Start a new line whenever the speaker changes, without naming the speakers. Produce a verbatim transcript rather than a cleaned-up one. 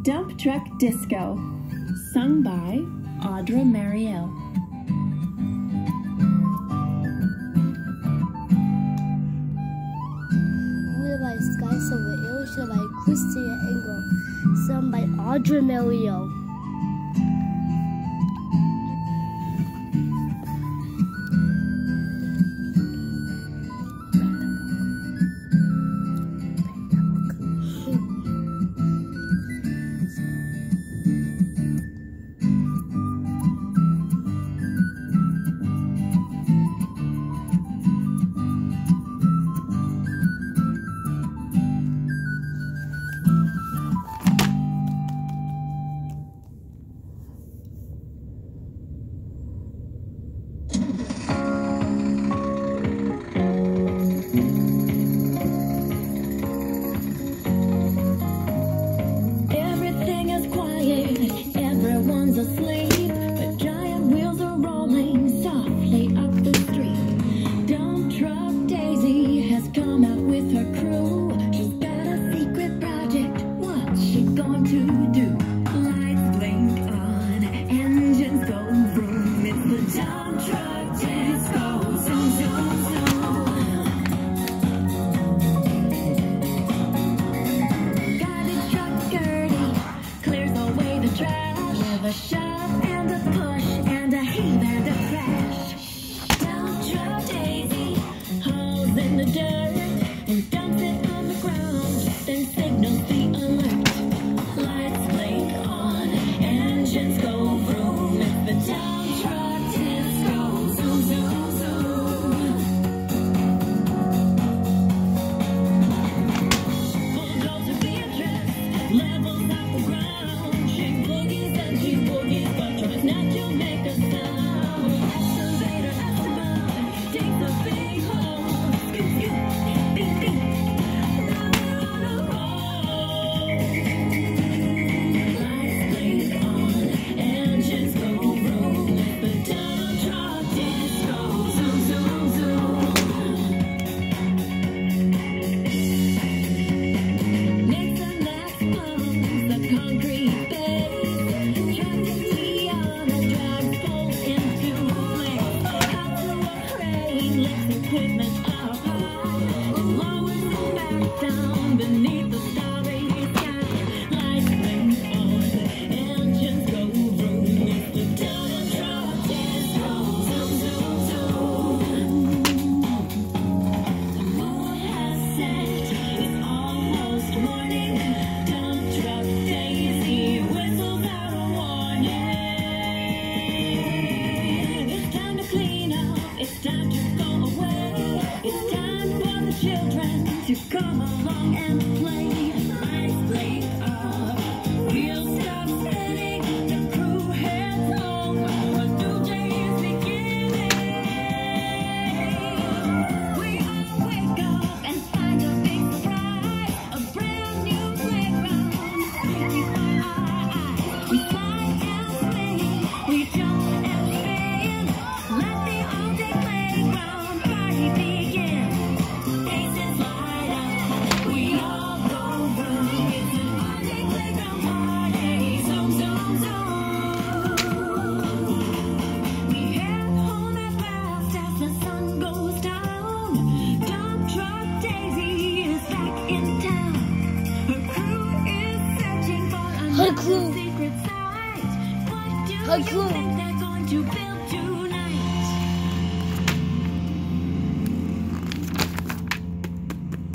Dump Truck Disco, sung by Audra Marielle.
Music by Sky Silver, illustrated by Christina Engel, sung by Audra Marielle.
Everyone's asleep, but giant wheels are rolling softly up the street. Dump Truck Daisy has come out with her crew. She's got a secret project. What's she going to do? Lights blink on, engines go vroom. It's the Dump Truck Disco. Zoom, zoom, zoom. Garbage truck Gertie clears away the trash. With a shove and a push and a heave and a crash. Dump Truck Daisy hauls in the dirt and dumps it on the ground, then signals the alert. Lights blink on, engines go vroom. It's the Dump Truck Disco. Zoom, zoom, zoom. Bulldozer Beatrice levels out the ground. She boogies and she boogies, but tries not to make a sound. Excavator Esteban takes a big hole. Scoop, scoop, beep, beep. Round and round a roll. Lights blink on, engines go vroom. It's the Dump Truck Disco. Zoom, zoom, zoom. Nixon Max pumps the concrete base. Tractor Tiana drags bolts into place. Out to a crane, lifts equipment up high, and lowers them back down beneath the starry sky. Lights blink on, engines go vroom. It's the Dump Truck Disco. Zoom, zoom, zoom. The moon has set, it's almost morning. Dump Truck Daisy whistles out a warning. It's time to clean up, it's time to go away. It's time for the children to come along and play. Lights blink up, wheels stop spinning, the crew heads home. A new day is beginning. We all wake up and find a big surprise, a brand new playground. Making our eyes, we slide and swing, we jump and spin. Let the all-day playground party begin. Faces light up, we all go vroom. It's an all-day playground party. Zoom, zoom, zoom. We head home at last as the sun goes down. Dump Truck Daisy is back in town. Her crew is searching for
Her
another
crew.
secret site. What do
Her
you
crew.
think they're going to build?